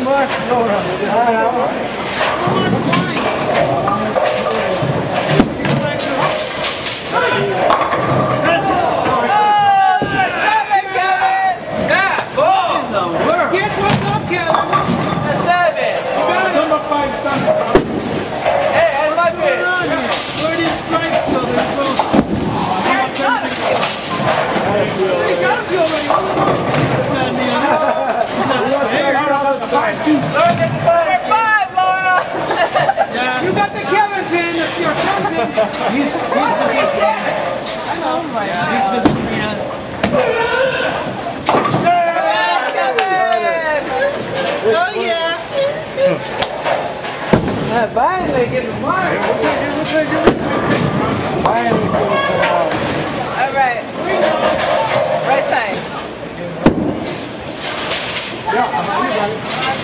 much, Laura. You got the Kevin pin, it's your something. He's busy. I know. He's busy. Oh yeah. Finally getting the mark. Finally getting the mark. All right. Right side. Yeah, you got it.